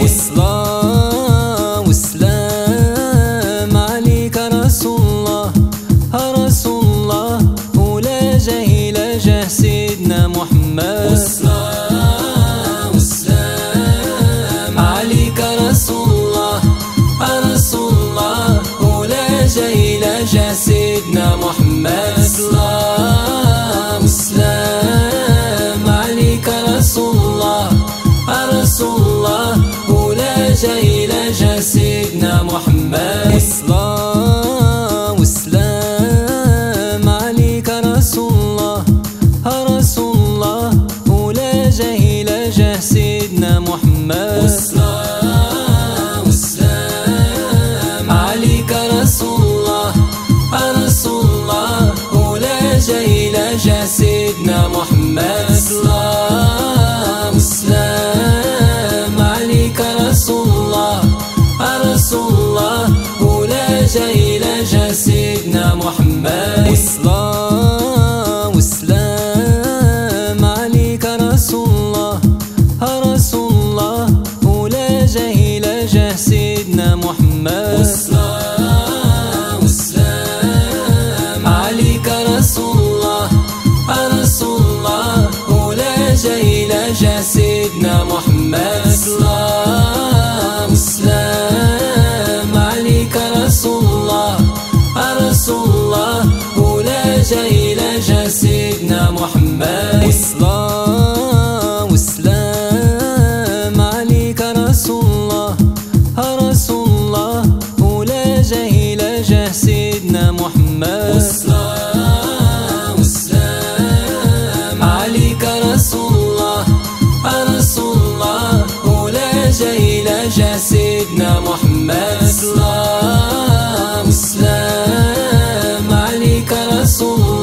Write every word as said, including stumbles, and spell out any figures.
والصلاة والسلام عليك رسول الله رسول الله ولا جاه إلى جاه سيدنا محمد. والصلاة والسلام عليك رسول الله رسول الله ولا جاه إلى جاه سيدنا محمد. الصلاة والسلام عليك رسول الله رسول الله ولا جاه إلى جاه سيدنا محمد. والصلاة والسلام عليك رسول الله رسول الله ولا جاه إلى جاه سيدنا محمد. والصلاة والسلام عليك رسول الله رسول الله ولا جاه إلى جاه سيدنا محمد. الصلاة والسلام عليك رسول الله رسول الله ولا جاه إلى جاه سيدنا محمد. والصلاة والسلام عليك رسول الله رسول الله ولا جاه إلى جاه سيدنا محمد. والصلاة والسلام عليك رسول الله رسول الله ولا جاه إلى جاه سيدنا محمد. الصلاة والسلام عليك رسول الله رسول الله ولا جاه إلى جاه سيدنا محمد. والصلاة والسلام عليك رسول الله رسول الله ولا جاه إلى جاه سيدنا محمد. والصلاة والسلام عليك رسول الله رسول الله ولا جاه إلى جاه سيدنا محمد. الصلاة والسلام عليك رسول الله